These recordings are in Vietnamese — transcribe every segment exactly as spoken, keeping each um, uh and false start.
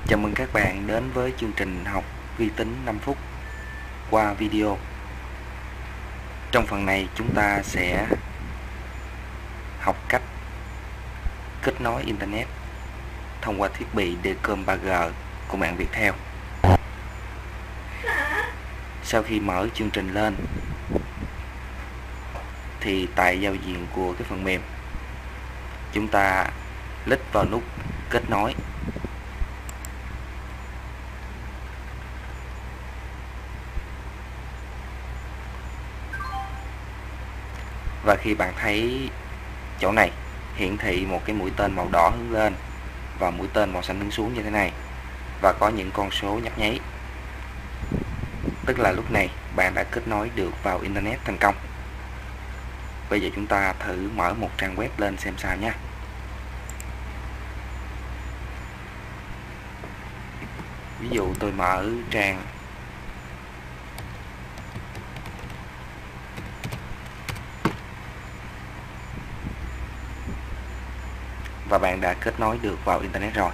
Chào mừng các bạn đến với chương trình học vi tính năm phút qua video. Trong phần này chúng ta sẽ học cách kết nối Internet thông qua thiết bị Decom ba G của mạng Viettel. Sau khi mở chương trình lên thì tại giao diện của cái phần mềm, chúng ta click vào nút kết nối. Và khi bạn thấy chỗ này hiển thị một cái mũi tên màu đỏ hướng lên và mũi tên màu xanh hướng xuống như thế này, và có những con số nhấp nháy, tức là lúc này bạn đã kết nối được vào Internet thành công. Bây giờ chúng ta thử mở một trang web lên xem sao nha. Ví dụ tôi mở trang và bạn đã kết nối được vào Internet rồi.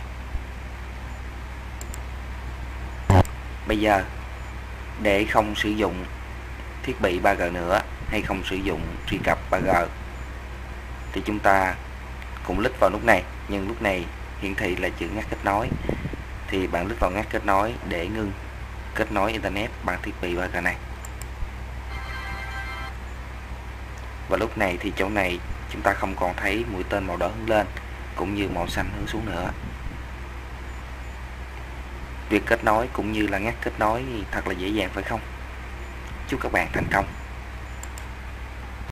Bây giờ để không sử dụng thiết bị ba G nữa, hay không sử dụng truy cập ba G, thì chúng ta cũng click vào nút này, nhưng lúc này hiển thị là chữ ngắt kết nối, thì bạn click vào ngắt kết nối để ngưng kết nối Internet bằng thiết bị ba G này. Và lúc này thì chỗ này chúng ta không còn thấy mũi tên màu đỏ hướng lên cũng như màu xanh hướng xuống nữa. Việc kết nối cũng như là ngắt kết nối thật là dễ dàng phải không? Chúc các bạn thành công.